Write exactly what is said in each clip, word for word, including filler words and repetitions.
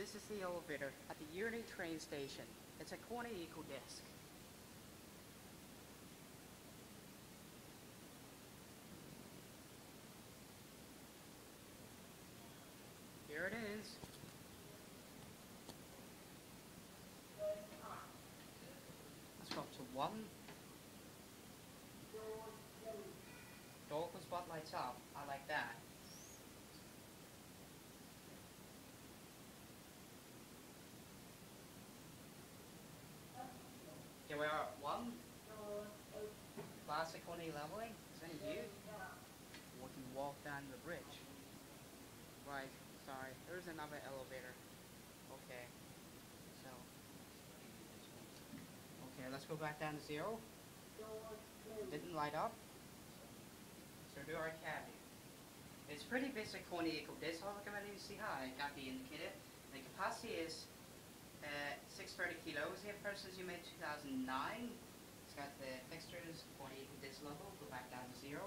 this is the elevator at the Unity train station. It's a corner eco disc. Here it is. Let's go up to one. Door open spotlights up. I like that. Here we are at one. Classic corner leveling. Is that you? We can walk down the bridge. Right, sorry. There's another elevator. Okay. So. Okay, let's go back down to zero. Didn't light up. So do our cabin. It's pretty basic corner eco disc. I'll recommend you see how it got the indicator. The capacity is uh, six hundred thirty kilos here versus you made two thousand nine. It's got the fixtures, corner eco disc logo. Go back down to zero.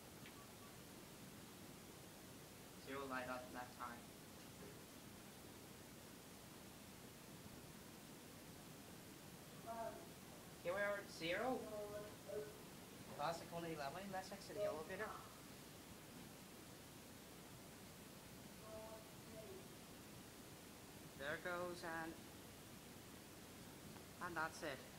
Zero light up at that time. Here we are at zero. Classic only leveling. Let's exit the elevator. There goes and and that's it.